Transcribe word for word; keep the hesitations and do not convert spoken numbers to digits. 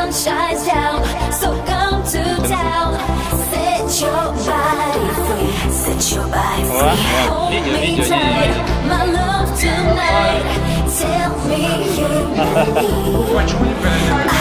sun shines down, so come to town. Set your body free, set your body free. Hold me tight, my love tonight. Tell me you need me.